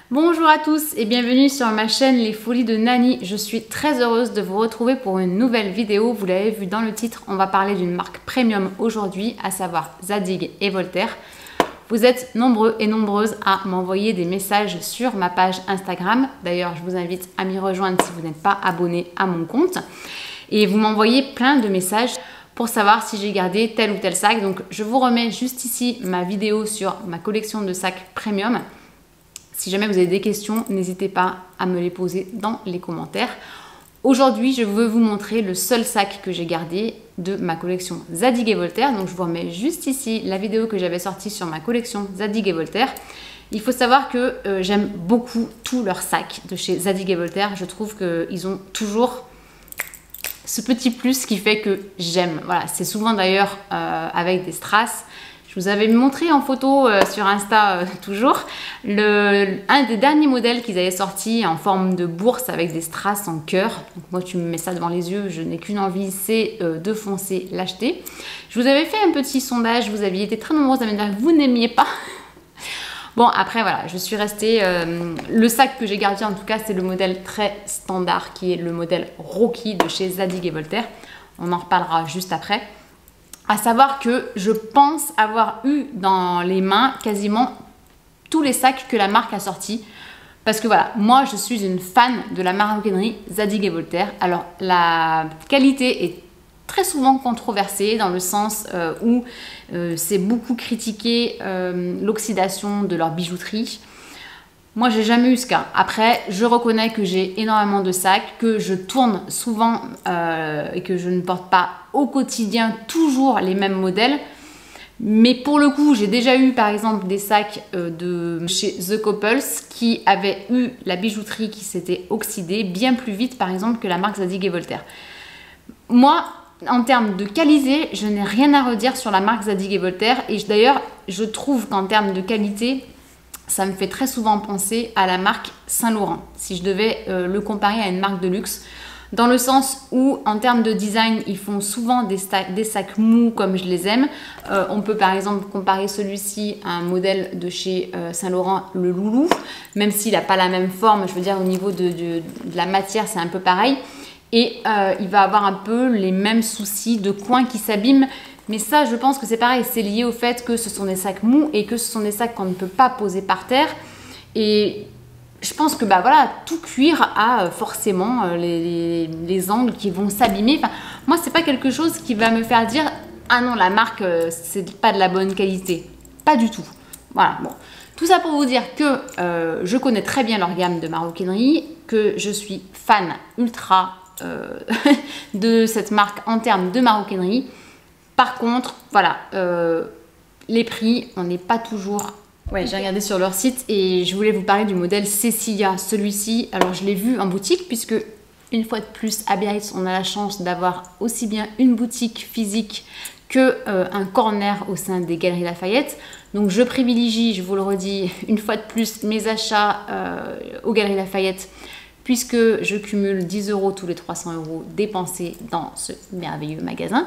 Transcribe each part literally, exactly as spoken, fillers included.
Bonjour à tous et bienvenue sur ma chaîne Les Folies de Nani. Je suis très heureuse de vous retrouver pour une nouvelle vidéo. Vous l'avez vu dans le titre, on va parler d'une marque premium aujourd'hui, à savoir Zadig et Voltaire. Vous êtes nombreux et nombreuses à m'envoyer des messages sur ma page Instagram. D'ailleurs, je vous invite à m'y rejoindre si vous n'êtes pas abonné à mon compte. Et vous m'envoyez plein de messages pour savoir si j'ai gardé tel ou tel sac. Donc, je vous remets juste ici ma vidéo sur ma collection de sacs premium. Si jamais vous avez des questions, n'hésitez pas à me les poser dans les commentaires. Aujourd'hui, je veux vous montrer le seul sac que j'ai gardé de ma collection Zadig et Voltaire. Donc, je vous remets juste ici la vidéo que j'avais sortie sur ma collection Zadig et Voltaire. Il faut savoir que euh, j'aime beaucoup tous leurs sacs de chez Zadig et Voltaire. Je trouve qu'ils ont toujours ce petit plus qui fait que j'aime. Voilà, c'est souvent d'ailleurs euh, avec des strass. Je vous avais montré en photo euh, sur Insta euh, toujours le, un des derniers modèles qu'ils avaient sorti en forme de bourse avec des strass en cœur. Donc moi tu me mets ça devant les yeux, je n'ai qu'une envie, c'est euh, de foncer l'acheter. Je vous avais fait un petit sondage, vous aviez été très nombreuses à me dire que vous n'aimiez pas. Bon après voilà, je suis restée, euh, le sac que j'ai gardé en tout cas c'est le modèle très standard qui est le modèle Rocky de chez Zadig et Voltaire. On en reparlera juste après. À savoir que je pense avoir eu dans les mains quasiment tous les sacs que la marque a sortis. Parce que voilà, moi je suis une fan de la maroquinerie Zadig et Voltaire. Alors la qualité est très souvent controversée dans le sens euh, où euh, c'est beaucoup critiqué euh, l'oxydation de leur bijouterie. Moi, j'ai jamais eu ce cas. Après, je reconnais que j'ai énormément de sacs, que je tourne souvent euh, et que je ne porte pas au quotidien toujours les mêmes modèles. Mais pour le coup, j'ai déjà eu par exemple des sacs euh, de chez The Couples qui avaient eu la bijouterie qui s'était oxydée bien plus vite par exemple que la marque Zadig et Voltaire. Moi, en termes de qualité, je n'ai rien à redire sur la marque Zadig et Voltaire. Et d'ailleurs, je trouve qu'en termes de qualité, ça me fait très souvent penser à la marque Saint Laurent, si je devais euh, le comparer à une marque de luxe, dans le sens où, en termes de design, ils font souvent des, des sacs mous comme je les aime. Euh, on peut par exemple comparer celui-ci à un modèle de chez euh, Saint Laurent, le Loulou, même s'il n'a pas la même forme, je veux dire au niveau de, de, de la matière, c'est un peu pareil. Et euh, il va avoir un peu les mêmes soucis de coins qui s'abîment. Mais ça, je pense que c'est pareil, c'est lié au fait que ce sont des sacs mous et que ce sont des sacs qu'on ne peut pas poser par terre. Et je pense que bah voilà, tout cuir a forcément les, les, les angles qui vont s'abîmer. Enfin, moi, c'est pas quelque chose qui va me faire dire « Ah non, la marque, c'est pas de la bonne qualité. » Pas du tout. Voilà, bon. Tout ça pour vous dire que euh, je connais très bien leur gamme de maroquinerie, que je suis fan ultra euh, de cette marque en termes de maroquinerie. Par contre, voilà, euh, les prix, on n'est pas toujours... Ouais, j'ai regardé sur leur site et je voulais vous parler du modèle Cecilia. Celui-ci, alors je l'ai vu en boutique puisque, une fois de plus, à Biarritz, on a la chance d'avoir aussi bien une boutique physique que euh, un corner au sein des Galeries Lafayette. Donc je privilégie, je vous le redis, une fois de plus, mes achats euh, aux Galeries Lafayette puisque je cumule dix euros tous les trois cents euros dépensés dans ce merveilleux magasin.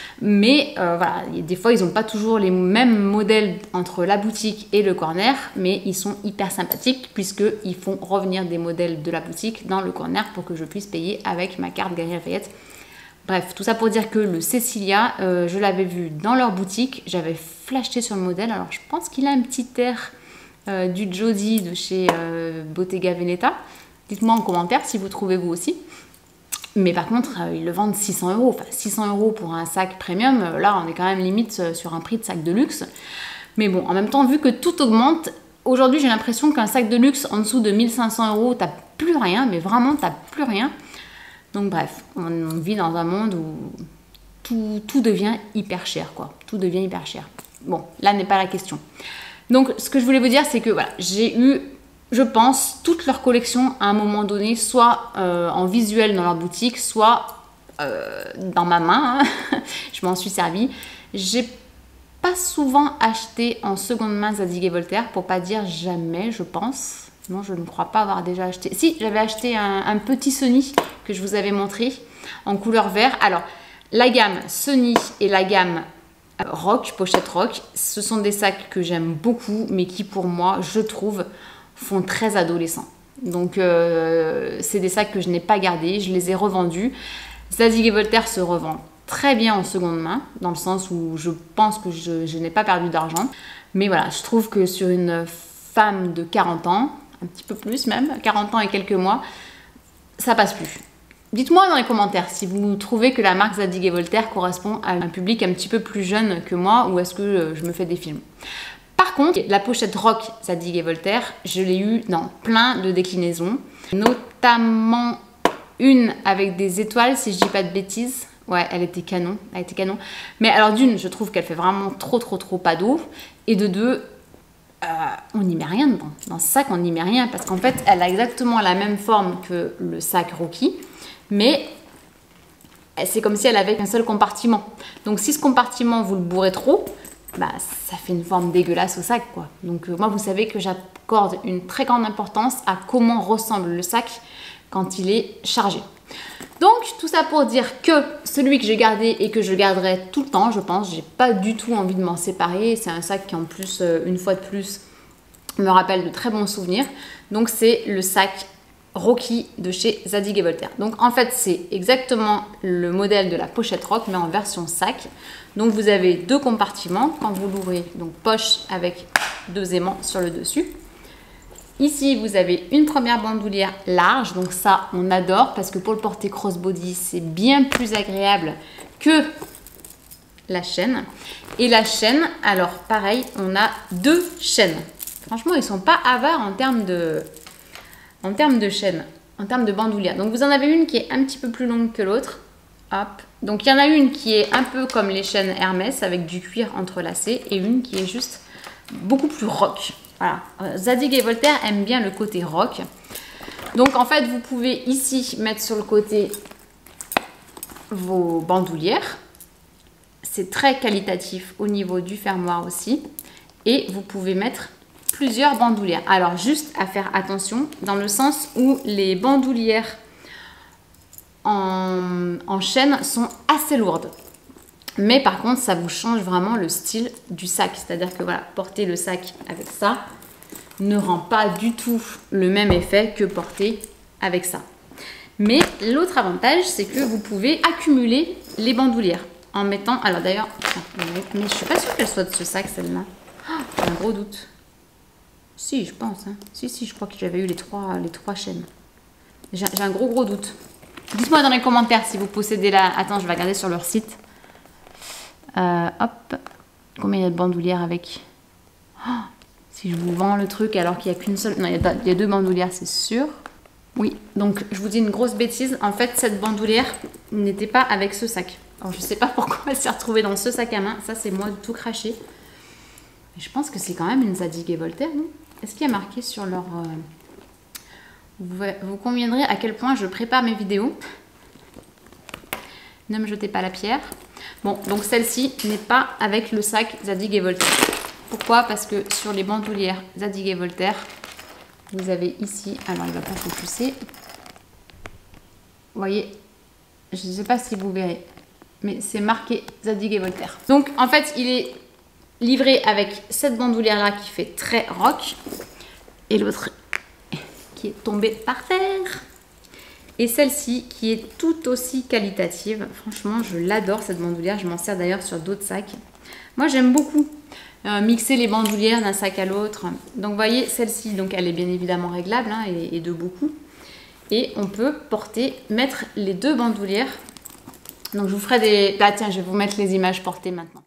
Mais euh, voilà, des fois, ils n'ont pas toujours les mêmes modèles entre la boutique et le corner, mais ils sont hyper sympathiques puisqu'ils font revenir des modèles de la boutique dans le corner pour que je puisse payer avec ma carte Galeries Lafayette. Bref, tout ça pour dire que le Cecilia, euh, je l'avais vu dans leur boutique, j'avais flashé sur le modèle. Alors, je pense qu'il a un petit air euh, du Jody de chez euh, Bottega Veneta. Dites-moi en commentaire si vous trouvez vous aussi. Mais par contre, euh, ils le vendent six cents euros. Enfin, six cents euros pour un sac premium, euh, là, on est quand même limite euh, sur un prix de sac de luxe. Mais bon, en même temps, vu que tout augmente, aujourd'hui, j'ai l'impression qu'un sac de luxe en dessous de mille cinq cents euros, t'as plus rien, mais vraiment, t'as plus rien. Donc bref, on, on vit dans un monde où tout, tout devient hyper cher, quoi. Tout devient hyper cher. Bon, là n'est pas la question. Donc, ce que je voulais vous dire, c'est que voilà, j'ai eu... je pense, toute leur collection à un moment donné, soit euh, en visuel dans leur boutique, soit euh, dans ma main. Hein. Je m'en suis servie. J'ai pas souvent acheté en seconde main Zadig et Voltaire, pour pas dire jamais, je pense. Non, je ne crois pas avoir déjà acheté. Si, j'avais acheté un, un petit Sony que je vous avais montré en couleur vert. Alors, la gamme Sony et la gamme Rock, pochette Rock, ce sont des sacs que j'aime beaucoup, mais qui pour moi, je trouve, font très adolescent. Donc euh, c'est des sacs que je n'ai pas gardés, je les ai revendus. Zadig et Voltaire se revend très bien en seconde main, dans le sens où je pense que je, je n'ai pas perdu d'argent. Mais voilà, je trouve que sur une femme de quarante ans, un petit peu plus même, quarante ans et quelques mois, ça passe plus. Dites-moi dans les commentaires si vous trouvez que la marque Zadig et Voltaire correspond à un public un petit peu plus jeune que moi, ou est-ce que je me fais des films. Par contre, la pochette rock Zadig et Voltaire, je l'ai eu dans plein de déclinaisons, notamment une avec des étoiles, si je dis pas de bêtises. Ouais, elle était canon, elle était canon. Mais alors d'une, je trouve qu'elle fait vraiment trop trop trop pas d'eau. Et de deux, euh, on n'y met rien dedans. Dans ce sac, on n'y met rien parce qu'en fait, elle a exactement la même forme que le sac Rocky. Mais c'est comme si elle avait qu'un seul compartiment. Donc si ce compartiment, vous le bourrez trop, bah, ça fait une forme dégueulasse au sac, quoi. Donc euh, moi, vous savez que j'accorde une très grande importance à comment ressemble le sac quand il est chargé. Donc tout ça pour dire que celui que j'ai gardé et que je garderai tout le temps, je pense, j'ai pas du tout envie de m'en séparer. C'est un sac qui en plus, euh, une fois de plus, me rappelle de très bons souvenirs. Donc c'est le sac Rocky de chez Zadig et Voltaire. Donc en fait c'est exactement le modèle de la pochette rock mais en version sac. Donc vous avez deux compartiments quand vous l'ouvrez, donc poche avec deux aimants sur le dessus. Ici vous avez une première bandoulière large, donc ça on adore parce que pour le porter crossbody c'est bien plus agréable que la chaîne. Et la chaîne, alors pareil, on a deux chaînes. Franchement ils sont pas avares en termes de En termes de chaîne, en termes de bandoulière. Donc vous en avez une qui est un petit peu plus longue que l'autre. Hop. Donc il y en a une qui est un peu comme les chaînes Hermès avec du cuir entrelacé et une qui est juste beaucoup plus rock. Voilà. Zadig et Voltaire aiment bien le côté rock. Donc en fait vous pouvez ici mettre sur le côté vos bandoulières. C'est très qualitatif au niveau du fermoir aussi. Et vous pouvez mettre plusieurs bandoulières. Alors juste à faire attention dans le sens où les bandoulières en, en chaîne sont assez lourdes. Mais par contre ça vous change vraiment le style du sac. C'est-à-dire que voilà, porter le sac avec ça ne rend pas du tout le même effet que porter avec ça. Mais l'autre avantage c'est que vous pouvez accumuler les bandoulières en mettant... Alors d'ailleurs, mais je suis pas sûre qu'elle soit de ce sac celle-là. Oh, j'ai un gros doute. Si, je pense. Hein. Si, si, je crois que j'avais eu les trois, les trois chaînes. J'ai un gros, gros doute. Dites-moi dans les commentaires si vous possédez la... Attends, je vais regarder sur leur site. Euh, hop. Combien il y a de bandoulières avec... Oh, si je vous vends le truc alors qu'il n'y a qu'une seule... Non, il y, a, il y a deux bandoulières, c'est sûr. Oui, donc je vous dis une grosse bêtise. En fait, cette bandoulière n'était pas avec ce sac. Alors, je ne sais pas pourquoi elle s'est retrouvée dans ce sac à main. Ça, c'est moi tout craché. Mais je pense que c'est quand même une Zadig et Voltaire, non? Est-ce qu'il y a marqué sur leur... Euh... Vous, vous conviendrez à quel point je prépare mes vidéos. Ne me jetez pas la pierre. Bon, donc celle-ci n'est pas avec le sac Zadig et Voltaire. Pourquoi? Parce que sur les bandoulières Zadig et Voltaire, vous avez ici... Alors, il ne va pas focuser. Vous voyez, je ne sais pas si vous verrez, mais c'est marqué Zadig et Voltaire. Donc, en fait, il est... livré avec cette bandoulière là qui fait très rock et l'autre qui est tombée par terre et celle-ci qui est tout aussi qualitative. Franchement je l'adore cette bandoulière, je m'en sers d'ailleurs sur d'autres sacs. Moi j'aime beaucoup euh, mixer les bandoulières d'un sac à l'autre. Donc vous voyez celle-ci, donc elle est bien évidemment réglable hein, et, et de beaucoup, et on peut porter, mettre les deux bandoulières. Donc je vous ferai des... Ah tiens, je vais vous mettre les images portées maintenant.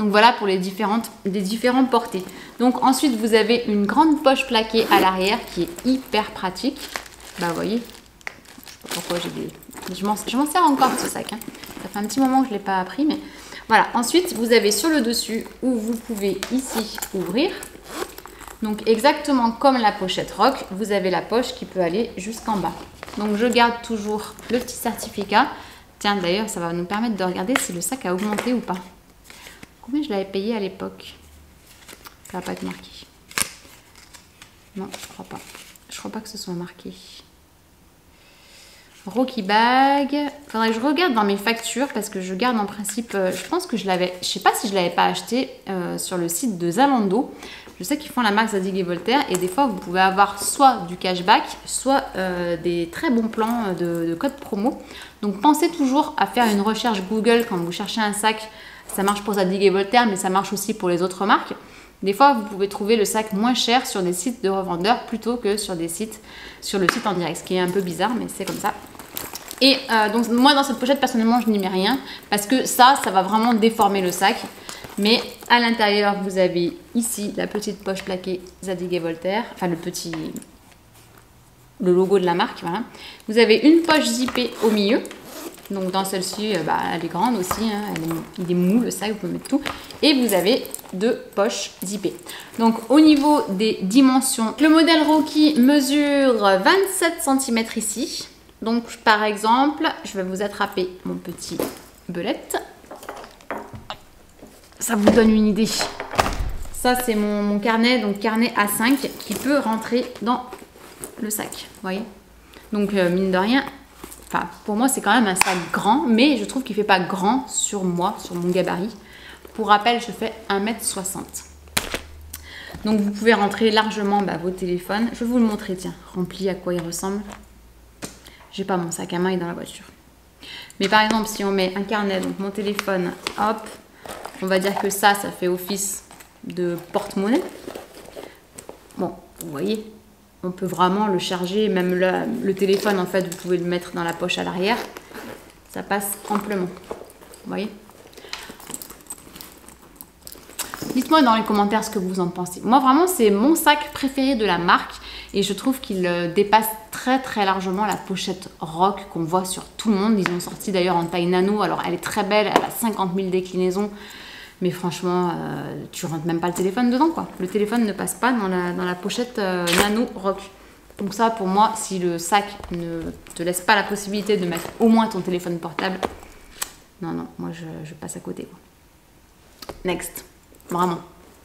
Donc voilà pour les différentes, les différents portées. Donc ensuite vous avez une grande poche plaquée à l'arrière qui est hyper pratique. Bah vous voyez, je sais pas pourquoi j'ai des... Je m'en sers encore de ce sac. Hein. Ça fait un petit moment que je ne l'ai pas appris, mais voilà. Ensuite vous avez sur le dessus où vous pouvez ici ouvrir. Donc exactement comme la pochette rock, vous avez la poche qui peut aller jusqu'en bas. Donc je garde toujours le petit certificat. Tiens d'ailleurs ça va nous permettre de regarder si le sac a augmenté ou pas. Combien je l'avais payé à l'époque? Ça va pas être marqué. Non, je crois pas. Je crois pas que ce soit marqué. Rocky Bag. Faudrait que je regarde dans mes factures parce que je garde en principe. Euh, je pense que je l'avais. Je sais pas si je l'avais pas acheté euh, sur le site de Zalando. Je sais qu'ils font la marque Zadig et Voltaire et des fois vous pouvez avoir soit du cashback, soit euh, des très bons plans de, de code promo. Donc pensez toujours à faire une recherche Google quand vous cherchez un sac. Ça marche pour Zadig et Voltaire, mais ça marche aussi pour les autres marques. Des fois, vous pouvez trouver le sac moins cher sur des sites de revendeurs plutôt que sur des sites, sur le site en direct, ce qui est un peu bizarre, mais c'est comme ça. Et euh, donc moi, dans cette pochette, personnellement, je n'y mets rien parce que ça, ça va vraiment déformer le sac. Mais à l'intérieur, vous avez ici la petite poche plaquée Zadig et Voltaire, enfin le petit, le logo de la marque, voilà. Vous avez une poche zippée au milieu. Donc dans celle-ci, bah, elle est grande aussi, hein, elle est, il est mou le sac, vous pouvez mettre tout. Et vous avez deux poches zippées. Donc au niveau des dimensions, le modèle Rocky mesure vingt-sept centimètres ici. Donc par exemple, je vais vous attraper mon petit belette. Ça vous donne une idée. Ça c'est mon, mon carnet, donc carnet A cinq qui peut rentrer dans le sac, vous voyez. Donc euh, mine de rien, enfin, pour moi, c'est quand même un sac grand, mais je trouve qu'il ne fait pas grand sur moi, sur mon gabarit. Pour rappel, je fais un mètre soixante. Donc, vous pouvez rentrer largement bah, vos téléphones. Je vais vous le montrer, tiens, rempli à quoi il ressemble. J'ai pas mon sac à main, il est dans la voiture. Mais par exemple, si on met un carnet, donc mon téléphone, hop, on va dire que ça, ça fait office de porte-monnaie. Bon, vous voyez, on peut vraiment le charger, même le, le téléphone en fait vous pouvez le mettre dans la poche à l'arrière, ça passe amplement, vous voyez. Dites-moi dans les commentaires ce que vous en pensez. Moi vraiment c'est mon sac préféré de la marque et je trouve qu'il dépasse très très largement la pochette rock qu'on voit sur tout le monde. Ils ont sorti d'ailleurs en taille nano, alors elle est très belle, elle a cinquante mille déclinaisons. Mais franchement, euh, tu rentres même pas le téléphone dedans, quoi. Le téléphone ne passe pas dans la, dans la pochette euh, nano rock. Donc ça, pour moi, si le sac ne te laisse pas la possibilité de mettre au moins ton téléphone portable, non, non, moi, je, je passe à côté, quoi. Next. Vraiment.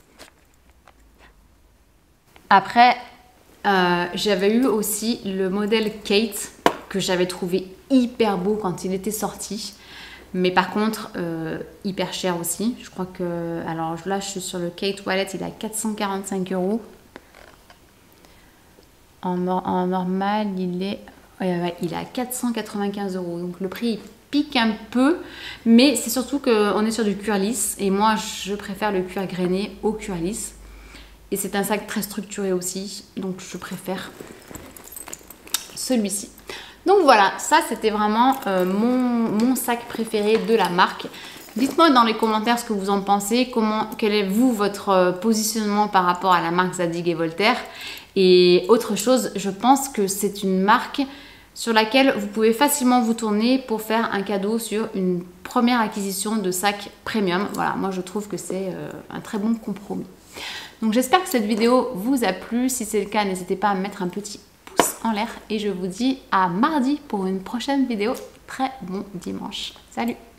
Après, euh, j'avais eu aussi le modèle Kate que j'avais trouvé hyper beau quand il était sorti. Mais par contre, euh, hyper cher aussi. Je crois que... Alors là, je suis sur le Kate Wallet, il est à quatre cent quarante-cinq euros. En, en normal, il est, ouais, ouais, il est à quatre cent quatre-vingt-quinze euros. Donc le prix il pique un peu. Mais c'est surtout qu'on est sur du cuir lisse. Et moi, je préfère le cuir grainé au cuir lisse. Et c'est un sac très structuré aussi. Donc je préfère celui-ci. Donc voilà, ça c'était vraiment euh, mon, mon sac préféré de la marque. Dites-moi dans les commentaires ce que vous en pensez, comment, quel est vous votre euh, positionnement par rapport à la marque Zadig et Voltaire. Et autre chose, je pense que c'est une marque sur laquelle vous pouvez facilement vous tourner pour faire un cadeau sur une première acquisition de sac premium. Voilà, moi je trouve que c'est euh, un très bon compromis. Donc j'espère que cette vidéo vous a plu. Si c'est le cas, n'hésitez pas à mettre un petit en l'air et je vous dis à mardi pour une prochaine vidéo. Très bon dimanche. Salut!